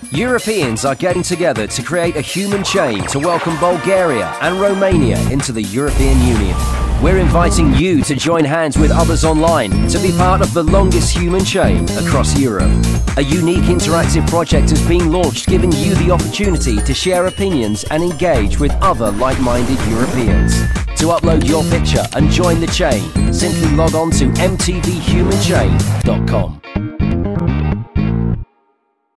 Europeans are getting together to create a human chain to welcome Bulgaria and Romania into the European Union. We're inviting you to join hands with others online to be part of the longest human chain across Europe. A unique interactive project has been launched, giving you the opportunity to share opinions and engage with other like-minded Europeans. To upload your picture and join the chain, simply log on to mtvhumanchain.com.